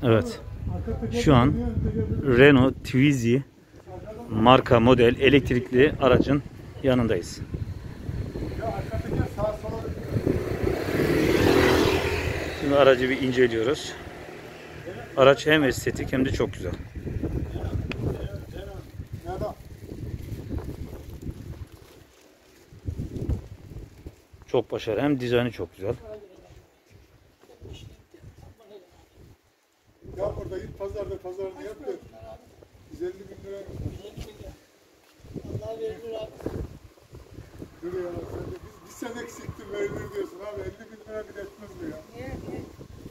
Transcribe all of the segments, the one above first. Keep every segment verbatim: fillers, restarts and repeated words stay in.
Evet. Şu an Renault Twizy marka model elektrikli aracın yanındayız. Şimdi aracı bir inceliyoruz. Araç hem estetik hem de çok güzel. Çok başarılı. Hem dizaynı çok güzel. Ya orada git pazarda pazarını yap da yüz elli bin lira. Allah verir abi. Dur ya sen de biz bir sene eksiktin verilir diyorsun abi. elli bin lira bile etmez mi ya? Niye? Niye?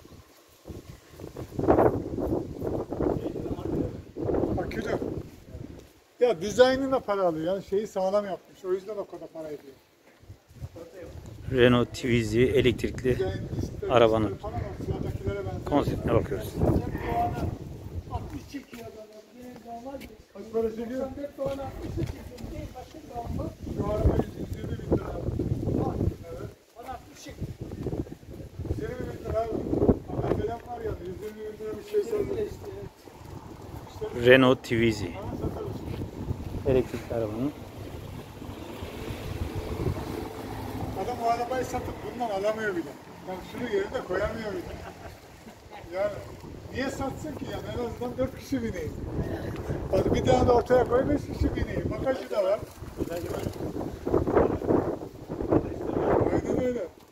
Akülü. Ya dizaynına para alıyor. Yani şeyi sağlam yapmış. O yüzden o kadar para ediyor. Renault Twizy elektrikli arabanın konseptine bakıyoruz. Kaç para çekiyor? Şu araba yüz yirmi bin lira. Evet. yüz yirmi bin lira abi. Ama falan var ya yüz yirmi bin lira bir şey satıyor. Renault Twizy elektrikli arabanın. Adam o arabayı satıp bundan alamıyor bile. Bak şunu yerine koyamıyor bile. Yani niye satsın ki yani en azından dört kişi bineyim. Hadi bir tane de ortaya koy beş kişi bineyim. Bagajı da var. Aynen öyle.